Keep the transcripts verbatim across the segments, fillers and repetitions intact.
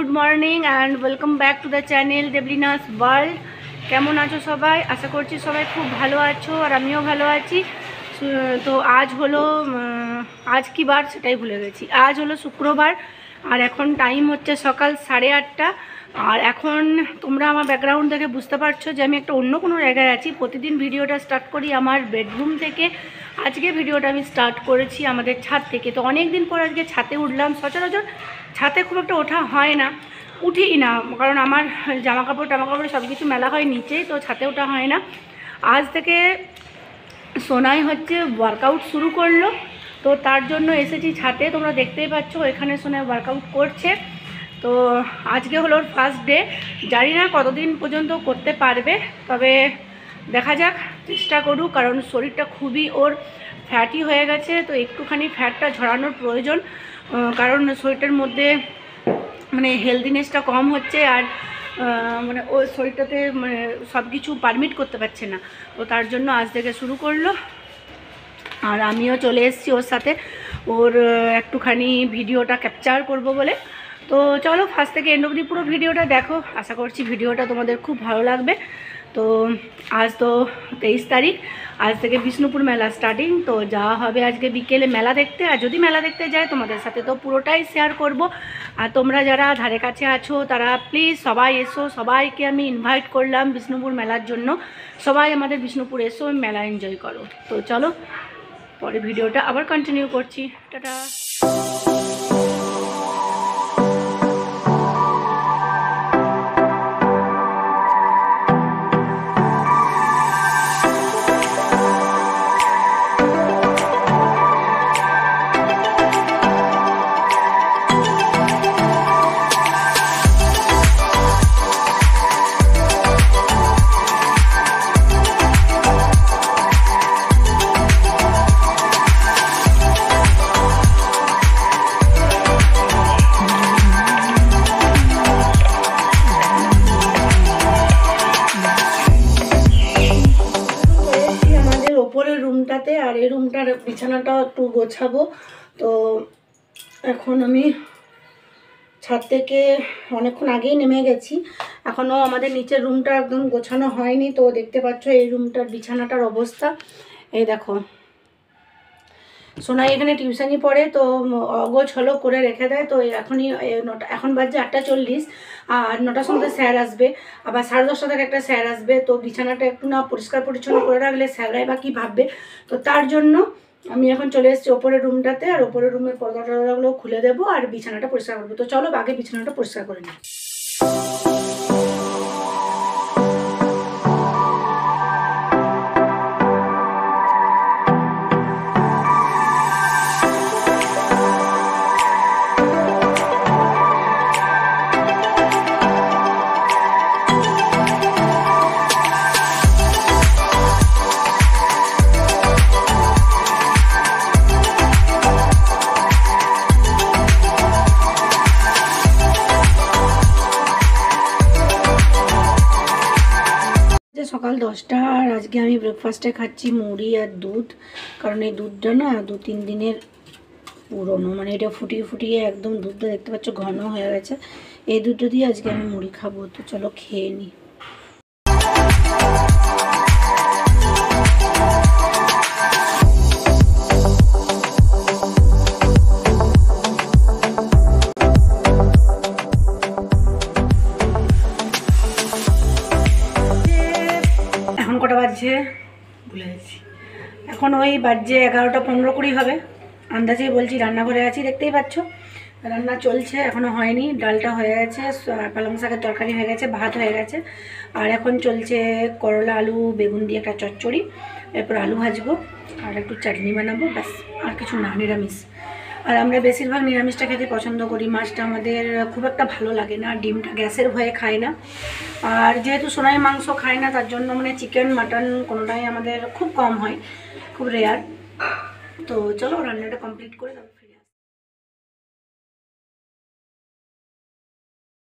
Good morning and welcome back to the channel Debalina's world. केमन आछो सबाई? आशा करछि सबाई खूब भालो आछो और आमिও भालो आछि। तो आज हलो आज की बार सेटाई भूले गेছি। आज हलो शुक्रवार और एखन टाइम होच्छे सकाल साढ़े आठटा। और एखन तोमरा आमार बैकग्राउंड देखे बुझते पारछो जे आमि एकटा अन्य कोनो जायगाय आछि। प्रतिदिन भिडियोटा स्टार्ट करी आमार बेडरूम थेके। आजके भिडियोटा आमि स्टार्ट करेछि आमादेर छाद थेके। तो अनेक दिन पर आजके छाते उठलाम। सचराचर छाते खूब एकटा ओठा हय ना, उठी ना, कारण आमार जामा कापड़ टामा कापड़ सब किछु मेला हय नीचे, तो छाते ओठा हय ना। आज थेके सोनाई हच्छे वार्कआउट शुरू करलो, तो तार जोन्नो एसेछि छाते। तोमरा देखतेई पाচ্ছো एखाने सोनाई वार्कआउट करছে। तो आज के हलो फार्स्ट डे। जानी ना कतदिन पर्यन्त करते पारबे, तबे देखा जाक, चेष्टा करूँ, कारण शरीरटा खूबই ओर फैटी হয়ে গেছে। तो एकटूखानी फैटटा झरानोर प्रयोजन, कारण शरीरटार मध्य মানে হেলদিনেসটা কম হচ্ছে আর মানে ওই শরীরটাতে মানে সব কিছু পারমিট করতে পারছে না। তো তার জন্য আজ থেকে শুরু করলো আর আমিও চলে এসেছি ওর সাথে, ওর একটুখানি ভিডিওটা ক্যাপচার করব বলে। তো চলো ফার্স্ট থেকে এন্ড অবধি পুরো ভিডিওটা দেখো। আশা করছি ভিডিওটা তোমাদের খুব ভালো লাগবে। তো আজ তো তেইশ তারিখ, আজ থেকে বিষ্ণুপুর মেলা স্টার্টিং। তো যাওয়া হবে আজকে বিকেলে মেলা দেখতে। আর যদি মেলা দেখতে যায় তোমাদের সাথে তো পুরোটাই শেয়ার করব। আর তোমরা যারা ধারে কাছে আছো তারা প্লিজ সবাই এসো। সবাইকে আমি ইনভাইট করলাম বিষ্ণুপুর মেলার জন্য। সবাই আমাদের বিষ্ণুপুর এসো, মেলা এনজয় করো। তো চলো পরে ভিডিওটা আবার কন্টিনিউ করছি। টাটা। রুমটাতে আর এই রুমটার বিছানাটা একটু গোছাবো। তো এখন আমি ছাদ থেকে অনেকক্ষণ আগেই নেমে গেছি, এখনও আমাদের নিচের রুমটা একদম গোছানো হয়নি। তো দেখতে পাচ্ছ এই রুমটার বিছানাটার অবস্থা, এই দেখো। সোনাই এখানে টিউশনি পড়ে, তো অগোছালো করে রেখে দেয়। তো এখনই নটা, এখন বাজে আটটা চল্লিশ, আর নটার সময় স্যার আসবে, আবার সাড়ে দশটা থেকে একটা স্যার আসবে। তো বিছানাটা একটু না পরিষ্কার পরিচ্ছন্ন করে রাখলে স্যাররাই বা কী ভাববে। তো তার জন্য আমি এখন চলে এসেছি ওপরের রুমটাতে, আর ওপরের রুমের পর্দা টর্দাগুলো খুলে দেবো আর বিছানাটা পরিষ্কার করবো। তো চলো আগে বিছানাটা পরিষ্কার করে নিই। সকাল দশটা, আর আজকে আমি ব্রেকফাস্টে খাচ্ছি মুড়ি আর দুধ, কারণ এই দুধটা না দু তিন দিনের পুরনো, মানে এটা ফুটিয়ে ফুটিয়ে একদম দুধটা দেখতে পাচ্ছ ঘন হয়ে গেছে। এই দুধটা দিয়ে আজকে আমি মুড়ি খাবো। তো চলো খেয়ে নিই। কটা বাজছে ভুলে গেছি, এখন ওই বাজছে এগারোটা পনেরো কুড়ি হবে আন্দাজেই বলছি। রান্নাঘরে আছি, দেখতেই পাচ্ছ রান্না চলছে, এখনও হয়নি। ডালটা হয়ে গেছে, পালং শাকের তরকারি হয়ে গেছে, ভাত হয়ে গেছে, আর এখন চলছে করলা আলু বেগুন দিয়ে একটা চচ্চড়ি, এরপর আলু ভাজবো আর একটু চাটনি বানাবো, ব্যাস। আর কিছু না, নিরামিষ। আর আমরা বেশিরভাগ নিরামিষটা খেতে পছন্দ করি। মাছটা আমাদের খুব একটা ভালো লাগে না, ডিমটা গ্যাসের ভয়ে খাই না। আর যেহেতু সোনাই মাংস খাই না, তার জন্য মানে চিকেন মাটন কোনোটাই আমাদের খুব কম হয়, খুব রেয়ার। তো চলো রান্নাটা কমপ্লিট করে দাও।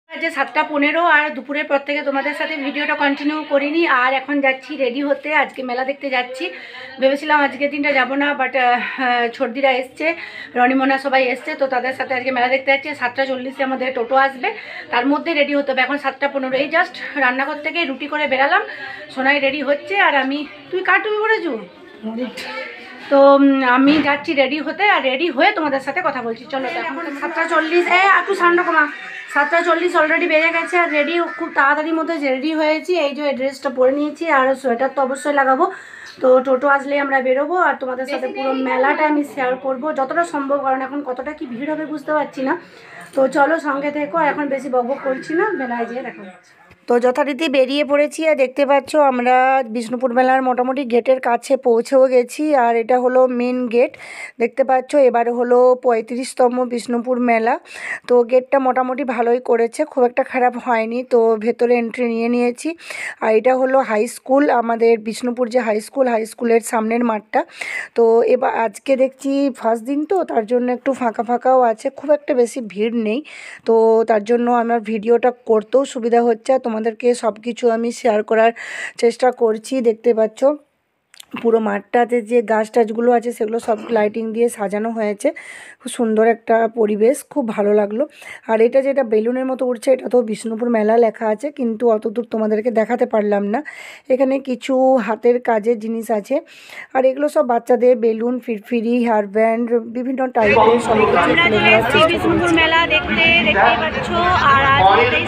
যে সাতটা পনেরো আর দুপুরের পর থেকে তোমাদের সাথে ভিডিওটা কন্টিনিউ করিনি। আর এখন যাচ্ছি রেডি হতে, আজকে মেলা দেখতে যাচ্ছি। ভেবেছিলাম আজকের দিনটা যাব না, বাট ছর্দিরা এসছে, রনিমোনা সবাই এসছে, তো তাদের সাথে আজকে মেলা দেখতে যাচ্ছি। সাতটা চল্লিশে আমাদের টোটো আসবে, তার মধ্যে রেডি হতে হবে। এখন সাতটা পনেরো, এই জাস্ট রান্নাঘর থেকে রুটি করে বেরালাম, সোনাই রেডি হচ্ছে আর আমি, তুই কার টুপি পরেছু? তো আমি যাচ্ছি রেডি হতে, আর রেডি হয়ে তোমাদের সাথে কথা বলছি। চলো, এখন সাতটা চল্লিশ, এ একটু সাউন্ড কমা, সাতটা চল্লিশ অলরেডি বেজে গেছে। আর রেডি খুব তাড়াতাড়ির মধ্যে রেডি হয়েছি। এই যে ড্রেসটা পরে নিয়েছি, আর সোয়েটার তো অবশ্যই লাগাবো। তো টোটো আসলেই আমরা বেরোবো, আর তোমাদের সাথে পুরো মেলাটা আমি শেয়ার করব যতটা সম্ভব, কারণ এখন কতটা কি ভিড় হবে বুঝতে পারছি না। তো চলো সঙ্গে থেকো, এখন বেশি বকবক করছি না, মেলায় যেয়ে দেখা হচ্ছে। তো যথারীতি বেরিয়ে পড়েছি, আর দেখতে পাচ্ছ আমরা বিষ্ণুপুর মেলার মোটামুটি গেটের কাছে পৌঁছেও গেছি। আর এটা হলো মেন গেট, দেখতে পাচ্ছ। এবারে হলো পঁয়ত্রিশতম বিষ্ণুপুর মেলা। তো গেটটা মোটামুটি ভালোই করেছে, খুব একটা খারাপ হয়নি। তো ভেতরে এন্ট্রি নিয়ে নিয়েছি। আর এটা হলো হাই স্কুল, আমাদের বিষ্ণুপুর যে হাই স্কুল, হাই স্কুলের সামনের মাঠটা। তো এবার আজকে দেখছি ফার্স্ট দিন, তো তার জন্য একটু ফাঁকা ফাঁকাও আছে, খুব একটা বেশি ভিড় নেই। তো তার জন্য আমার ভিডিওটা করতেও সুবিধা হচ্ছে, তোমাদেরকে সব কিছু আমি শেয়ার করার চেষ্টা করছি। দেখতে পাচ্ছ পুরো মাঠটাতে যে গাছ টাছগুলো আছে সেগুলো সব লাইটিং দিয়ে সাজানো হয়েছে, খুব সুন্দর একটা পরিবেশ, খুব ভালো লাগলো। আর এটা যেটা বেলুনের মতো উঠছে, এটা তো বিষ্ণুপুর মেলা লেখা আছে, কিন্তু অতদূর তোমাদেরকে দেখাতে পারলাম না। এখানে কিছু হাতের কাজের জিনিস আছে, আর এগুলো সব বাচ্চাদের বেলুন, ফিরফিরি, হেয়ার ব্যান্ড, বিভিন্ন টাইপের সব কিছু বিষ্ণুপুর মেলা দেখতে দেখতে পাচ্ছ। আর আজ তেইশ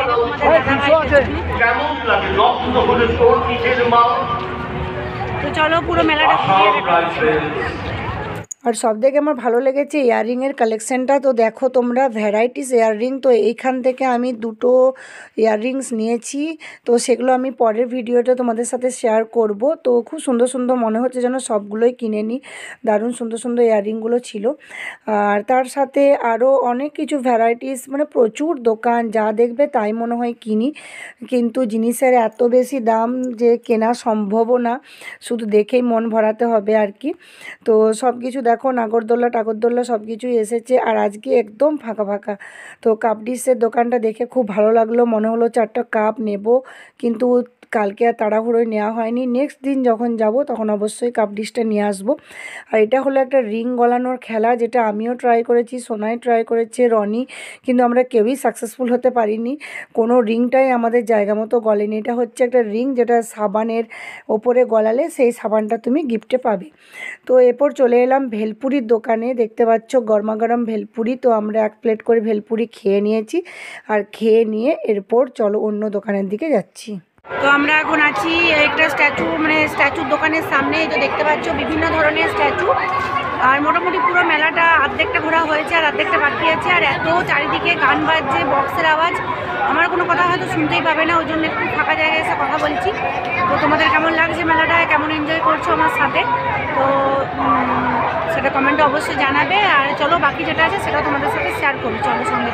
তারিখ, তো চলো পুরো মেলাটা ঘুরিয়ে দেখাচ্ছি। আর সব থেকে আমার ভালো লেগেছে ইয়াররিংয়ের কালেকশানটা। তো দেখো তোমরা, ভ্যারাইটিস ইয়াররিং। তো এইখান থেকে আমি দুটো ইয়াররিংস নিয়েছি, তো সেগুলো আমি পরের ভিডিওটা তোমাদের সাথে শেয়ার করব। তো খুব সুন্দর সুন্দর মনে হচ্ছে যেন সবগুলোই কিনে নিই, দারুণ সুন্দর সুন্দর ইয়াররিংগুলো ছিল। আর তার সাথে আরও অনেক কিছু ভ্যারাইটিস, মানে প্রচুর দোকান, যা দেখবে তাই মনে হয় কিনি, কিন্তু জিনিসের এত বেশি দাম যে কেনা সম্ভবও না, শুধু দেখেই মন ভরাতে হবে আর কি। তো সব কিছু দেখো, নাগরদোল্লা টাগরদোল্লা সব কিছুই এসেছে, আর আজকে একদম ফাঁকা ফাঁকা। তো কাপ ডিশের দোকানটা দেখে খুব ভালো লাগলো, মনে হলো চারটা কাপ নেব, কিন্তু কালকে আর তাড়াহুড়োয় নেওয়া হয়নি। নেক্সট দিন যখন যাব তখন অবশ্যই কাপ ডিশটা নিয়ে আসবো। আর এটা হলো একটা রিং গলানোর খেলা, যেটা আমিও ট্রাই করেছি, সোনাই ট্রাই করেছে, রনি, কিন্তু আমরা কেউই সাকসেসফুল হতে পারিনি, কোনো রিংটাই আমাদের জায়গা মতো গলেনি। এটা হচ্ছে একটা রিং, যেটা সাবানের ওপরে গলালে সেই সাবানটা তুমি গিফটে পাবে। তো এরপর চলে এলাম ভেলপুরির দোকানে, দেখতে পাচ্ছ গরমা গরম ভেলপুরি। তো আমরা এক প্লেট করে ভেলপুরি খেয়ে নিয়েছি, আর খেয়ে নিয়ে এরপর চলো অন্য দোকানের দিকে যাচ্ছি। তো আমরা এখন আছি একটা স্ট্যাচু, মানে স্ট্যাচুর দোকানের সামনে। এই যে দেখতে পাচ্ছ বিভিন্ন ধরনের স্ট্যাচু, আর মোটামুটি পুরো মেলাটা অর্ধেকটা ঘোরা হয়েছে, আর অর্ধেকটা বাকি আছে। আর এত চারিদিকে গান বাজছে, বক্সের আওয়াজ, আমার কোনো কথা হয়তো শুনতেই পাবে না, ওই জন্য একটু ফাঁকা জায়গায় এসে কথা বলছি। তো তোমাদের কেমন লাগছে মেলাটা, কেমন এনজয় করছো আমার সাথে, তো সেটা কমেন্টে অবশ্যই জানাবে। আর চলো বাকি যেটা আছে সেটা তোমাদের সাথে শেয়ার করি, চলো সঙ্গে।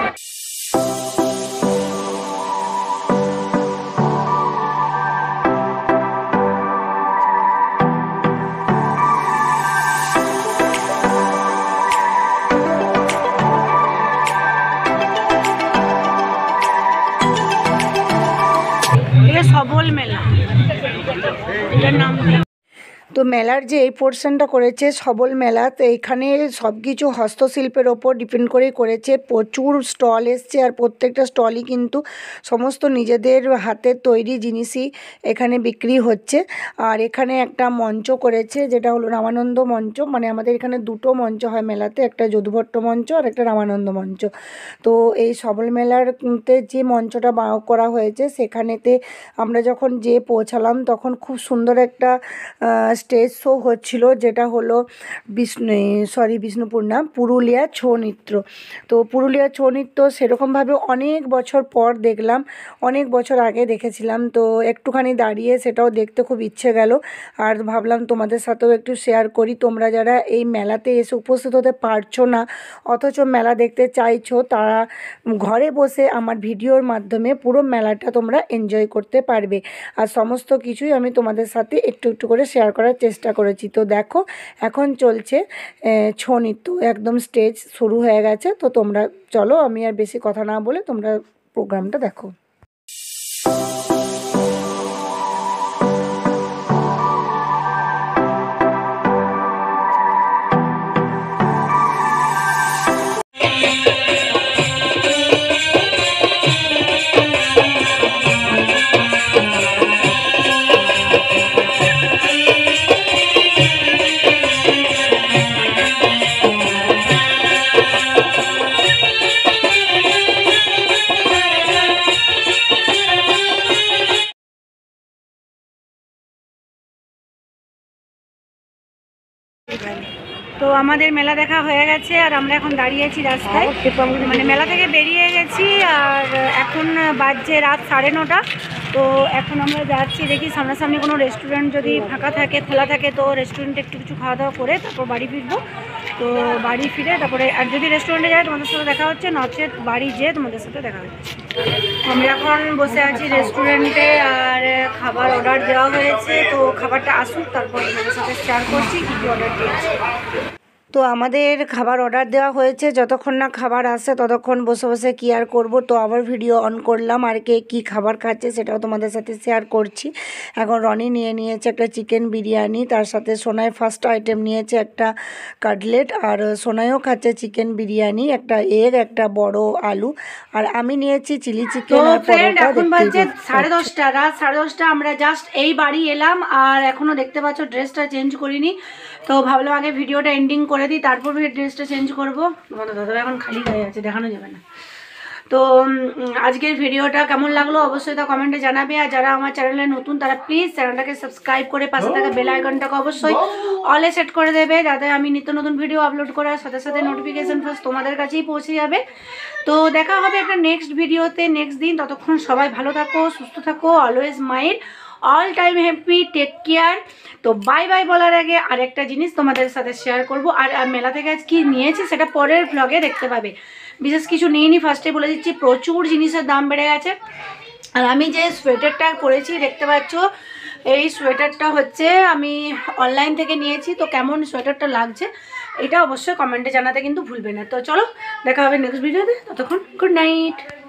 সবল মেলা এটার নাম। তো মেলার যে এই পোর্শনটা করেছে সবল মেলা, তো এইখানে সব কিছু হস্তশিল্পের ওপর ডিপেন্ড করেই করেছে, প্রচুর স্টল এসছে, আর প্রত্যেকটা স্টলই কিন্তু সমস্ত নিজেদের হাতের তৈরি জিনিসই এখানে বিক্রি হচ্ছে। আর এখানে একটা মঞ্চ করেছে, যেটা হলো রামানন্দ মঞ্চ, মানে আমাদের এখানে দুটো মঞ্চ হয় মেলাতে, একটা যদুভট্ট মঞ্চ আর একটা রামানন্দ মঞ্চ। তো এই সবল মেলারতে যে মঞ্চটা করা হয়েছে, সেখানেতে আমরা যখন যেয়ে পৌঁছালাম তখন খুব সুন্দর একটা স্টেজ শো হচ্ছিল, যেটা হলো বিষ্ণু সরি বিষ্ণুপুর না পুরুলিয়া ছৌ নৃত্য। তো পুরুলিয়া ছৌ নৃত্য সেরকমভাবে অনেক বছর পর দেখলাম, অনেক বছর আগে দেখেছিলাম, তো একটুখানি দাঁড়িয়ে সেটাও দেখতে খুব ইচ্ছে গেল। আর ভাবলাম তোমাদের সাথেও একটু শেয়ার করি, তোমরা যারা এই মেলাতে এসে উপস্থিত হতে পারছো না অথচ মেলা দেখতে চাইছো, তারা ঘরে বসে আমার ভিডিওর মাধ্যমে পুরো মেলাটা তোমরা এনজয় করতে পারবে। আর সমস্ত কিছুই আমি তোমাদের সাথে একটু একটু করে শেয়ার করার চেষ্টা করেছি। তো দেখো এখন চলছে ছৌ নৃত্য, একদম স্টেজ শুরু হয়ে গেছে। তো তোমরা চলো, আমি আর বেশি কথা না বলে তোমরা প্রোগ্রামটা দেখো। তো আমাদের মেলা দেখা হয়ে গেছে আর আমরা এখন দাঁড়িয়ে আছি রাস্তায়, মানে মেলা থেকে বেরিয়ে গেছি আর এখন বাজছে রাত সাড়ে নটা। তো এখন আমরা যাচ্ছি, দেখি সামনাসামনি কোনো রেস্টুরেন্ট যদি ফাঁকা থাকে খোলা থাকে তো রেস্টুরেন্টে একটু কিছু খাওয়া দাওয়া করে তারপর বাড়ি ফিরবো। তো বাড়ি ফিরে তারপরে আর যদি রেস্টুরেন্টে যায় তোমাদের সাথে দেখা হচ্ছে, নচেত বাড়ি যেয়ে তোমাদের সাথে দেখা হচ্ছে। আমরা এখন বসে আছি রেস্টুরেন্টে আর খাবার অর্ডার দেওয়া হয়েছে, তো খাবারটা আসুক তারপর তোমাদের সাথে শেয়ার করছি কী কী অর্ডার দিয়েছি। তো আমাদের খাবার অর্ডার দেওয়া হয়েছে, যতক্ষণ না খাবার আসে ততক্ষণ বসে বসে কী আর করবো, তো আবার ভিডিও অন করলাম আর কে কী খাবার খাচ্ছে সেটাও তোমাদের সাথে শেয়ার করছি। এখন রনি নিয়ে নিয়েছে একটা চিকেন বিরিয়ানি, তার সাথে সোনাই ফার্স্ট আইটেম নিয়েছে একটা কাটলেট, আর সোনাইও খাচ্ছে চিকেন বিরিয়ানি, একটা এগ, একটা বড় আলু, আর আমি নিয়েছি চিলি চিকেন আর পরোটা। এখন বাজে সাড়ে দশটা, রাত সাড়ে দশটা। আমরা জাস্ট এই বাড়ি এলাম আর এখনও দেখতে পাচ্ছ ড্রেসটা চেঞ্জ করিনি, তো ভাবলাম আগে ভিডিওটা এন্ডিং করে দিই তারপর ড্রেসটা চেঞ্জ করবো। তোমাদের দাদা এখন খালি গায়ে আছে, দেখানো যাবে না। তো আজকের ভিডিওটা কেমন লাগলো অবশ্যই তা কমেন্টে জানাবে, আর যারা আমার চ্যানেলে নতুন তারা প্লিজ চ্যানেলটাকে সাবস্ক্রাইব করে পাশে থাকা বেল আইকনটাকে অবশ্যই অলে সেট করে দেবে, যাতে আমি নিত্য নতুন ভিডিও আপলোড করার সাথে সাথে নোটিফিকেশান ফার্স্ট তোমাদের কাছেই পৌঁছে যাবে। তো দেখা হবে একটা নেক্সট ভিডিওতে নেক্সট দিন, ততক্ষণ সবাই ভালো থাকো, সুস্থ থাকো, always mind all time happy, take care. তো বাই বাই বলার আগে আরেকটা জিনিস তোমাদের সাথে শেয়ার করব, আর মেলা থেকে আজ কি নিয়েছি সেটা পরের ব্লগে দেখতে পাবে। বিশেষ কিছু নিয়ে নি, ফার্স্টে বলে দিচ্ছি প্রচুর জিনিসের দাম বেড়ে গেছে। আর আমি যে সোয়েটারটা পরেছি দেখতে পাচ্ছ, এই সোয়েটারটা হচ্ছে আমি অনলাইন থেকে নিয়েছি, তো কেমন সোয়েটারটা লাগছে এটা অবশ্যই কমেন্টে জানাতে কিন্তু ভুলবে না। তো চলো দেখা হবে নেক্সট ভিডিওতে, ততক্ষণ গুড নাইট।